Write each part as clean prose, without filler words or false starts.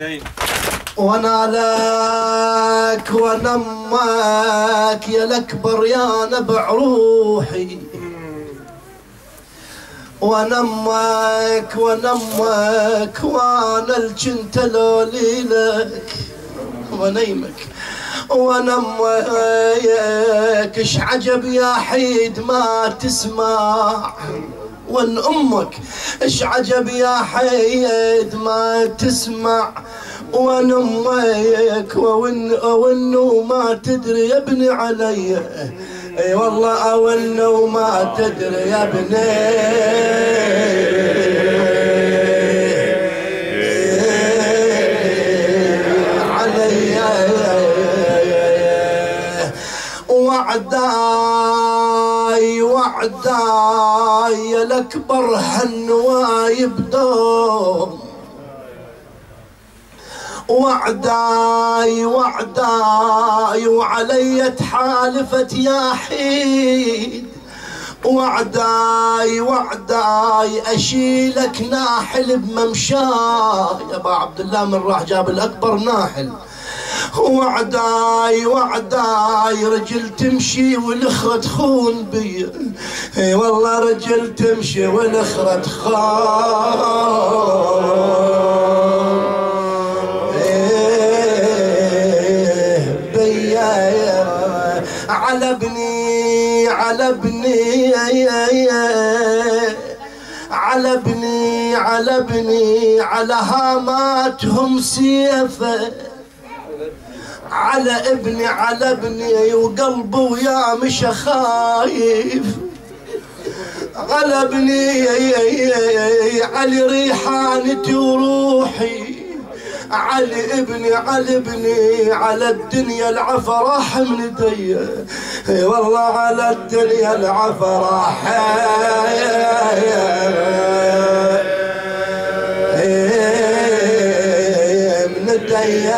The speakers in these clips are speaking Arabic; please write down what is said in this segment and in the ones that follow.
وانا لك وانا امك يا الاكبر يا نبع روحي، وانا امك وانا امك وانا الجنت لوليلك ونيمك، وانا امك اش عجب يا حيد ما تسمع، وان امك اش عجب يا حيد ما تسمع، وان امك وانه ما تدري يا ابني علي، اي والله وانه ما تدري يا ابني علي، وعداي وعداي الاكبر هالنوايب دوم، وعداي وعداي وعلي تحالفت يا حيد، وعداي وعداي اشيلك ناحل بممشاي، يا ابا عبد الله من راح جاب الاكبر ناحل، وعداي وعداي رجل تمشي والاخرى تخون بي، اي والله رجل تمشي والاخرى تخون بي، على ابني على ابني على ابني على ابني على هاماتهم سيفه، على ابني على ابني وقلبه ويا مش خايف، على ابني علي ريحانتي وروحي، علي ابني على ابني على الدنيا العفراح من دي، والله على الدنيا العفراح من دي.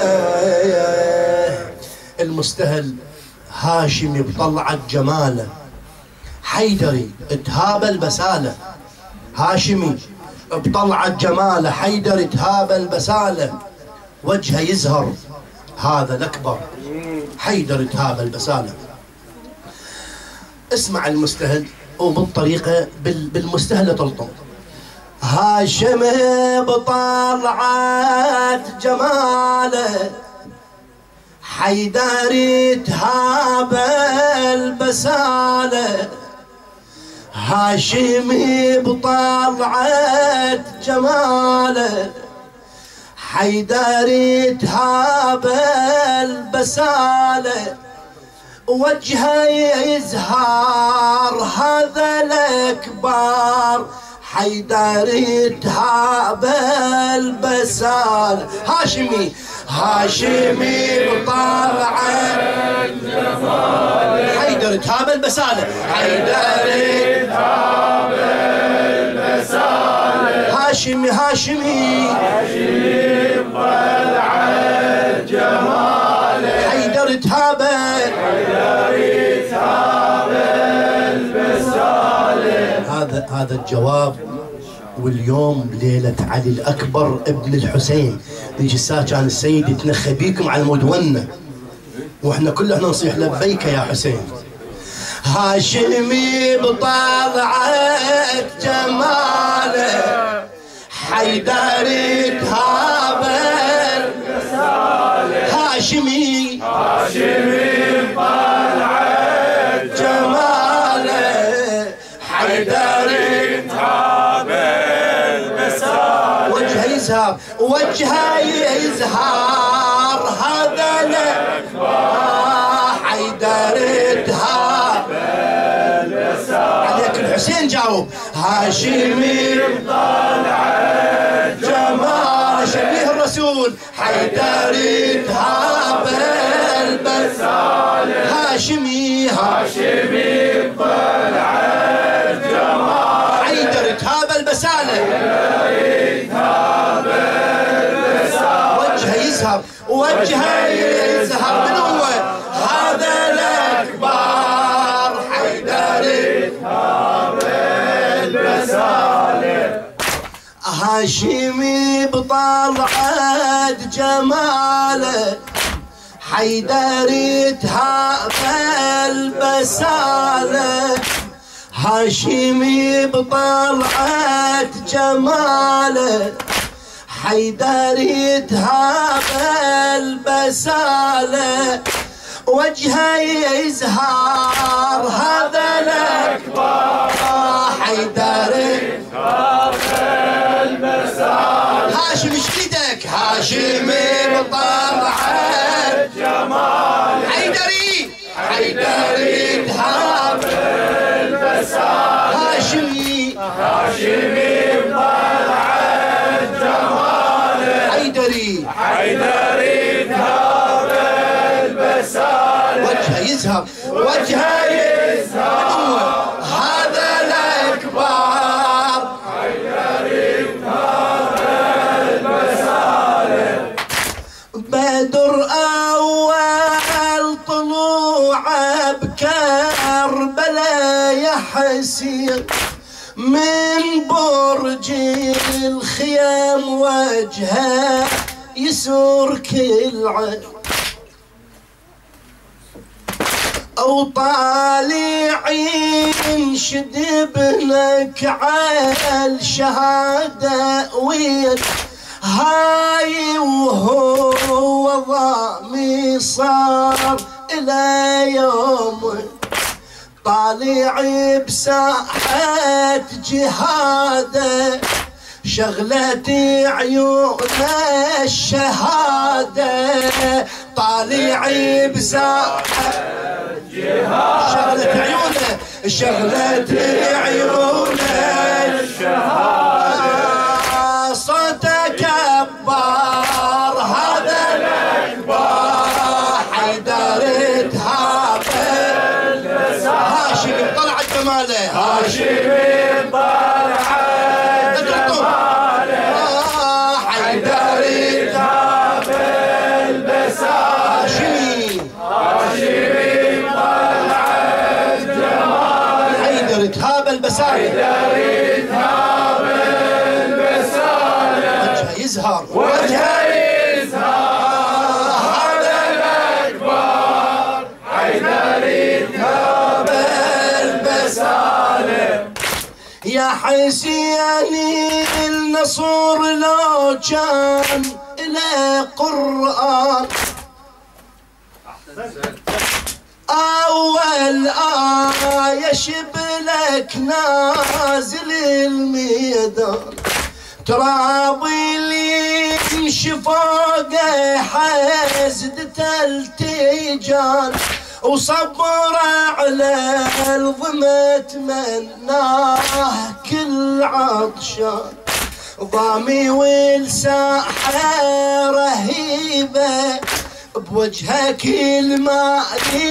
المستهل هاشمي بطلعت جماله، حيدري تهاب البساله، هاشمي بطلعت جماله، حيدري تهاب البساله، وجهه يزهر هذا الاكبر، حيدري تهاب البساله. اسمع المستهل وبالطريقه بالمستهل تلطم. هاشمي بطلعت جماله، حيدري تهاب البساله، هاشمي بطلعت جماله، حيدري تهاب البساله، وجهه يزهر هذا الاكبر، حيدري تهاب البساله. هاشمي هاشمي بطلعت جماله، حيدري تهاب البساله، حيدري تهاب البساله، هاشمي هاشمي هاشمي بطلعت جماله، حيدري تهاب البساله. هذا الجواب. واليوم ليلة علي الأكبر ابن الحسين، ذيك الساعة كان السيد يتنخى بيكم على المدونة، واحنا كلنا نصيح لبيك يا حسين. هاشمي بطلعت جماله، حيدري تهاب البساله، هاشمي هاشمي بطلعت جماله، حيدري تهاب البساله، وجهه يزهر وجهه يزهر هذا الاكبر، حيدري تهاب البساله. عليك الحسين جاوب. هاشمي بطلعت جماله، شبيه الرسول، حيدري تهاب البساله، هاشمي هاشمي بطلعت جماله، حيدري تهاب البساله، حيدري تهاب البساله، وجهه يزهر وجهه يزهر من هو هذا الاكبر، حيدري تهاب البساله. هاشمي بطلعت بعد جماله حيدري تهاب البساله هاشمي بطلعة جماله حيدري تهاب البساله وجهه يزهر هذا الأكبر حيدري تهاب البساله هاشم شديدك هاشمي بطلعة جماله حيدري تهاب هاشمي بطلعة جماله حيدري تهاب البساله وجهه يزهر هذا الأكبر حيدري تهاب البساله بدر أول طلوعه بكربلاء يحسين من برج الخيام وجهه يسور كل عين أو طالعين شد ابنك على الشهادة وين هاي وهو ضامي صار إلى يوم طالع بساحة جهاده شغلت عيون الشهادة طالع بساحة جهاده شغلت عيونه الشهادة صوته كبار هذا الأكبر حيدري تهاب هاشمي طلعت جماله هاشمي طلعت جماله حيدري تهاب البساله هاشمي طلعت جماله حيدري تهاب البساله وجهه يزهر هذا الأكبر حيدري تهاب البساله يا حسيني النصر لو كان إلى قرآن أول آية شبلك نازل الميدان ترابي اللي يمشي فوقه حزدته التيجان وصبر على الظما تمناه كل عطشان ضامي والساحة رهيبة بوجهك الماء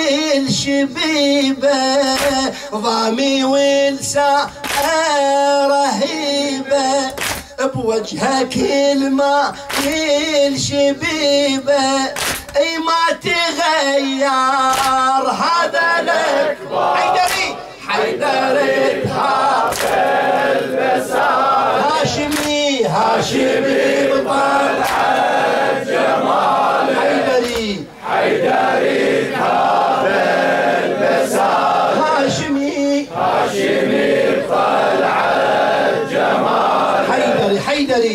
الشبيبة ضامي والساحة رهيبة بوجهك الماء الشبيبة اي ما تغير هذا الأكبر حيدري تهاب البساله هاشمي بطلعة جماله حيدري تهاب البساله هاشمي بطلعة جماله حيدري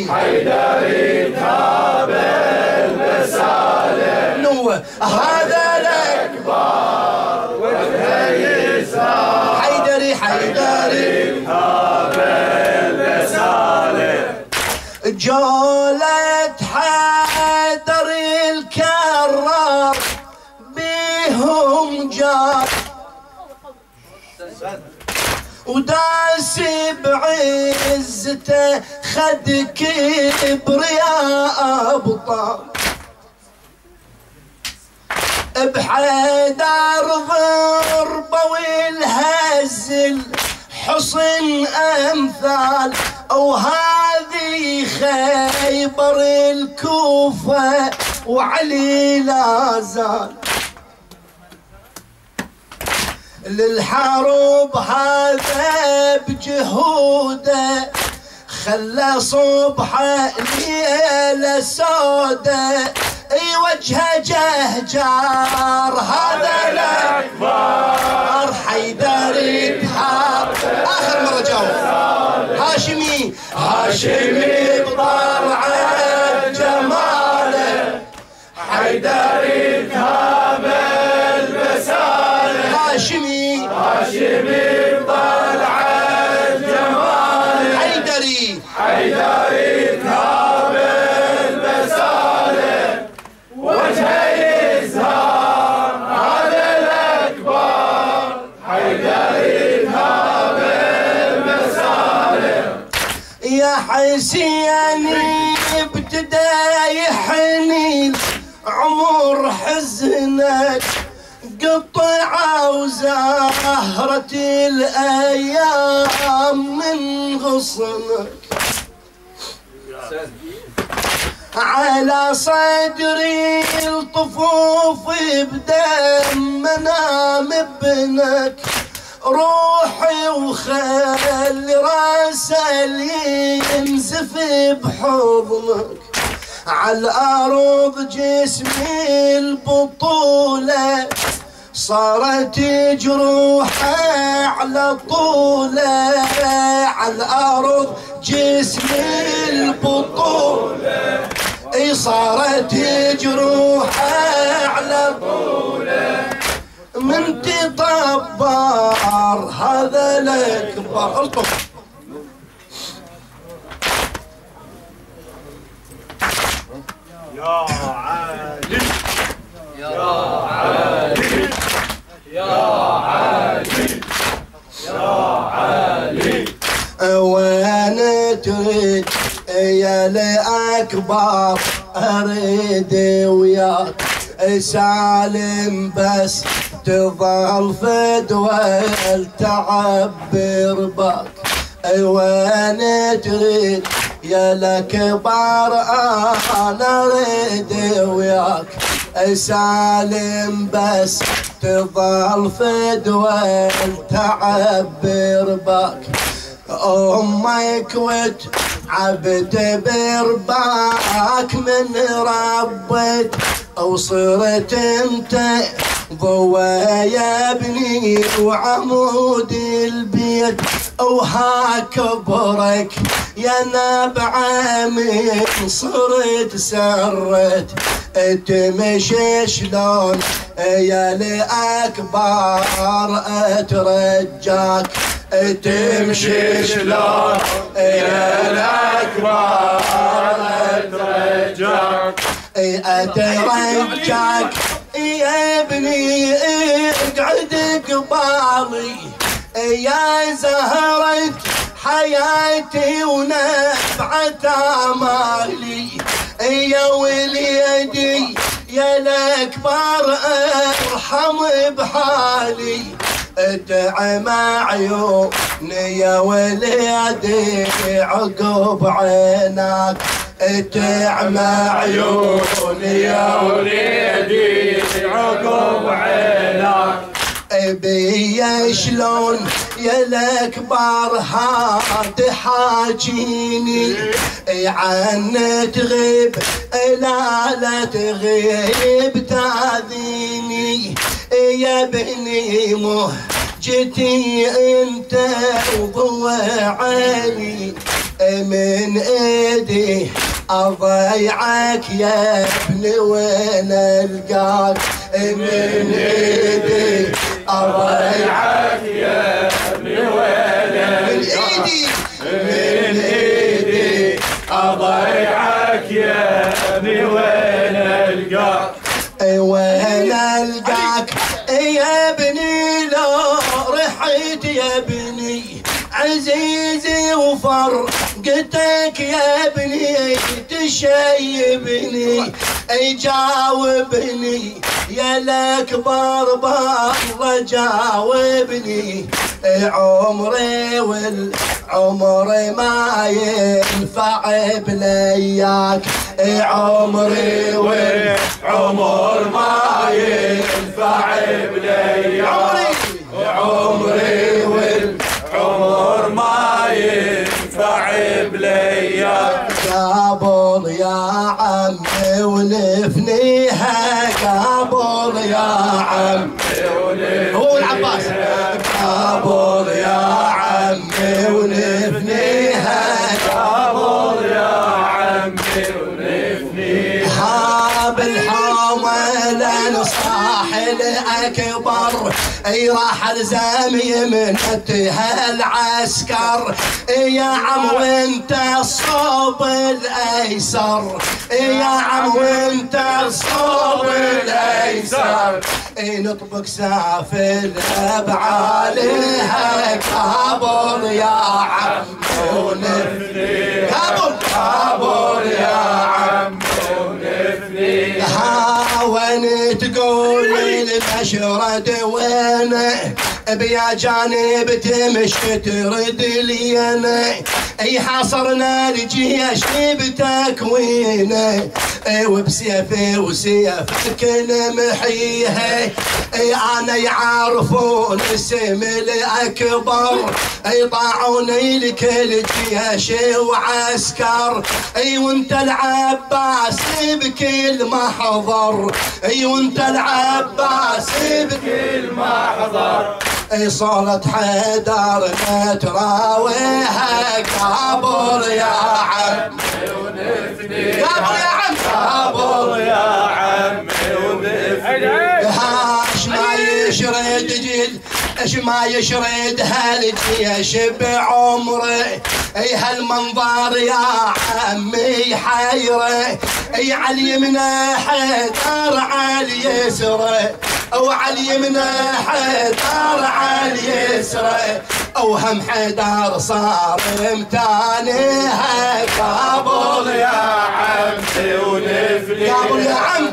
تهاب البساله نوه هذا الأكبر وجهه يزهر حيدري تهاب البساله جولة حيدر الكرار بيهم جار وداس بعزته خد كبرياء أبطال بحيدر ضربة والهزل حصن أمثال وهذه خيبر الكوفة وعلي لا زال للحرب هذا بجهوده خلى صبحه ليلة سودة وجهه جهجار هذا الأكبر حيدر يتحار. آخر مرة جاوب. هاشمي بطلعه جماله حيدر يذهب البساله. هاشمي بطلعه جماله حيدر يذهب البساله وجهه يزهر هذا الأكبر حيدر يذهب البساله. يا حسيني ابتدى يحنين عمر حزنك قطع وزهرة الأيام من غصنك على صدري الطفوف بدم منام ابنك روحي وخلي راسي ينزف بحضنك على الأرض جسمي البطولة صارت جروحه على طوله على الأرض جسمي البطولة صارت جروحه على طوله من تطبر هذا الأكبر. الطف يا علي يا علي يا علي يا علي. وين تريد يا الأكبر أريد وياك سالم بس تظل فدوى تعبر باك. وين تريد يا الأكبر أنا أريد وياك سالم بس تظل فدوى تعبر باك. أمك وتعبت برباك من ربت وصرت انت ضوى يا ابني وعمود البيت وها كبرك يا نبعه من صرت سرت تمشي شلون يا الأكبر اترجاك تمشي شلون يا الأكبر اترجاك اترجاك يا ابني اقعد قبالي يا زهرة حياتي ونفعة امالي يا وليدي يا الأكبر ارحم بحالي ادعم عيوني يا وليدي عقب عينك ادعم عيوني يا وليدي عقب عينك. بيا شلون يا الأكبر هاد حاجيني عن تغيب لا تغيب تاذيني يا بني مهجتي انت وضوى عيني من ايدي اضيعك يا ابني وين القاك من ايدي اضيعك يا ابني وين القاك من ايدي اضيعك يا ابني وين القاك وين القاك يا ابني لو رحت يا ابني عزيزي وفرقتك يا ابني تشيبني جاوبني يا الأكبر بالله جاوبني عمري والعمر ما ينفع بلياك عمري والعمر ما ينفع بلياك عمري والعمر ما ينفع بلياك ونفنيها قبل يا عمي هو والعباس قبل يا عمي ونفنيها قبل يا عمي ونفنيها بالحومل صاحل اكبر اي راح الزامي منتها العسكر يا عم وانت الصوب الايسر يا عم وانت الصوب الايسر نطبق سافل بعاليها قبل يا عم ونفنيها قبل يا عم ونفنيها وين تقول المشرد وين بيا جانب تمشي ترد لينا اي حاصرنا الجيش بتكوينه وبسيفي وسيفك نمحيها انا يعرفون اسم الاكبر طاعوني لكل جيش وعسكر وانت العباس بكل محضر وانت العباس بكل محضر صالة حيدر نتراويها قبل يا عمي ونفنيها قبل يا عمي قبل يا عمي ونفنيها ما يشرد جيل ما يشرد هالجيش بعمره هالمنظر يا عمي حيره على اليمنى حيدر على اليسرى او على اليمنى حيدر على اليسرى اوهم حيدر صار امتانيها قبل يا عمي ونفنيها قبل يا عمي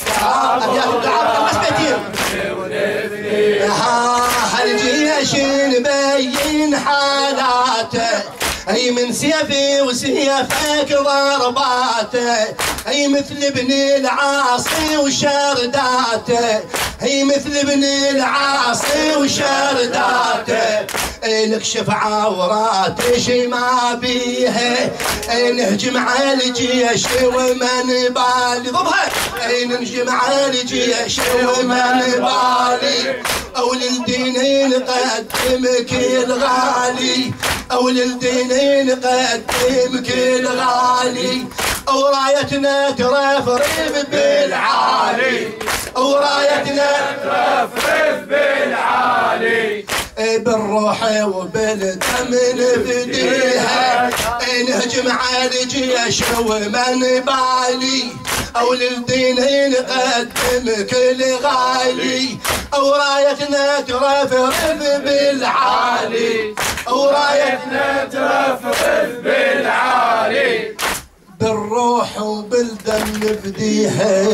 هالجيش نبين حالاته من سيفي وسيفك ضرباته مثل ابن العاصي وشرداته مثل ابن العاصي وشرداته نكشف عورات ما بيها نهجم على الجيش وما نبالي ضبها نهجم على الجيش وما نبالي او للدين نقدم كل غالي او للدين نقدم كل غالي او رايتنا ترفرف بالعالي او رايتنا ترفرف بالعالي بالروح وبالدم نفديها نهجم على الجيش وما نبالي او للدين نقدم كل غالي او رايتنا ترفرف بالعالي او رايتنا ترفرف بالعالي بالروح وبالدم نفديها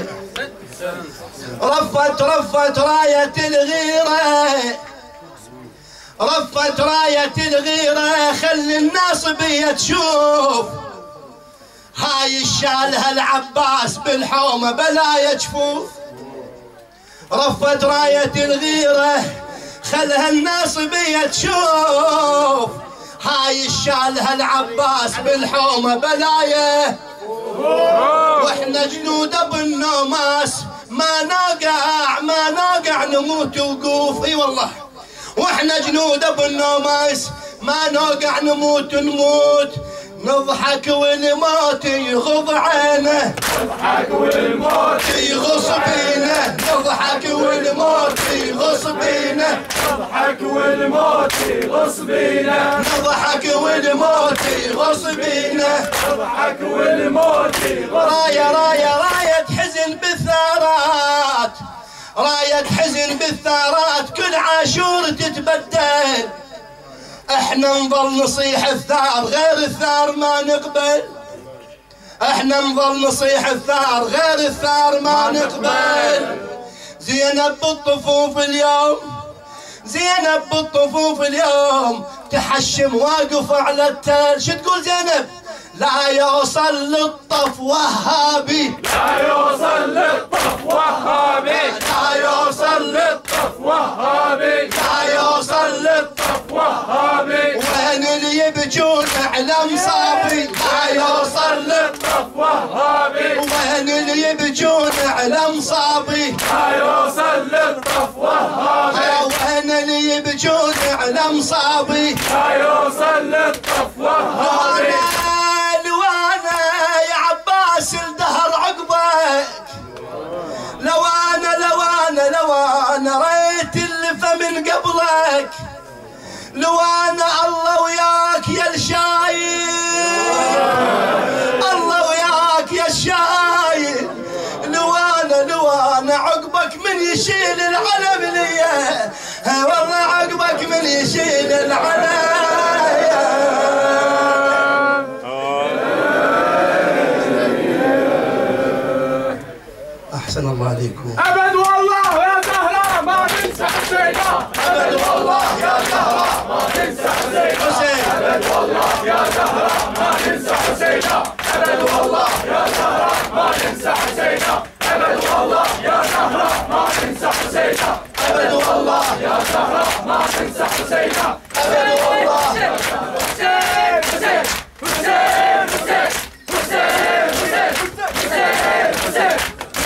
رفت راية الغيرة رفت راية الغيرة خلي الناس بيا تشوف هاي الشال هالعباس بالحومة بلا يجفوف رفت راية الغيرة خلها الناس بيا تشوف هاي الشال هالعباس بالحومة بلايه واحنا جنود ابو النوماس ما نوقع نموت وقوف اي والله واحنا جنود ابو النوماس ما نوقع نموت نضحك والموت يغض عينه نضحك والموت يغص بينه نضحك والموت يغص بينه نضحك والموت يغص بينه نضحك والموت يغص بينه نضحك والموت يغص راية حزن بالثارات راية حزن بالثارات كل عاشور تتبدل احنا نظل نصيح الثار غير الثار ما نقبل احنا نظل نصيح الثار غير الثار ما نقبل زينب بالطفوف اليوم زينب بالطفوف اليوم تحشم واقف على التل شو تقول زينب لا يوصل للطف وهابي لا يوصل للطف وهابي لا يوصل للطف وهابي لا يوصل للطف وهابي وين اللي يبجون على مصابي لا يوصل للطف وهابي وين اللي يبجون يبجون على مصابي ما يوصل للطف وهابي وين اللي يبجون على مصابي ما يوصل للطف وهابي لوانا يا عباس الدهر عقبك لو انا ريت اللفه من قبلك لو انا الله وياك يا الشايل الله وياك يا الشايل لو انا عقبك من يشيل العلم ليا والله عقبك من يشيل العلم أحسن الله عليكم. أبد والله يا زهراء ما ننسى حسينا أبد والله يا زهراء ما ننسى حسينا أبد والله يا زهراء ما ننسى حسينا أبد والله يا زهراء ما ننسى حسينا أبد والله يا زهراء ما ننسى حسينا أبد والله يا زهراء ما ننسى حسينا أبد والله حسين حسين حسين حسين حسين حسين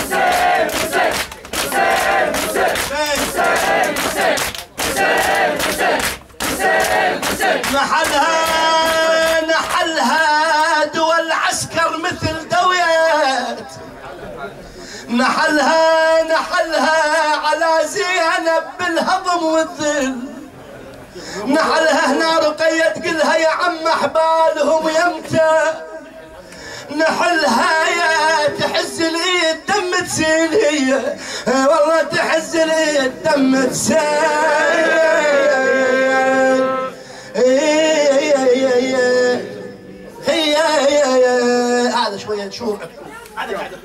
نحلها دول عسكر مثل دويت نحلها على زينب بالهضم والذل نحلها هنا رقية تقلها يا عم احبالهم يمتى نحلها يا تحز الايد دم تسيل هي والله تحز الايد دم تسيل هي هذا شويه شهور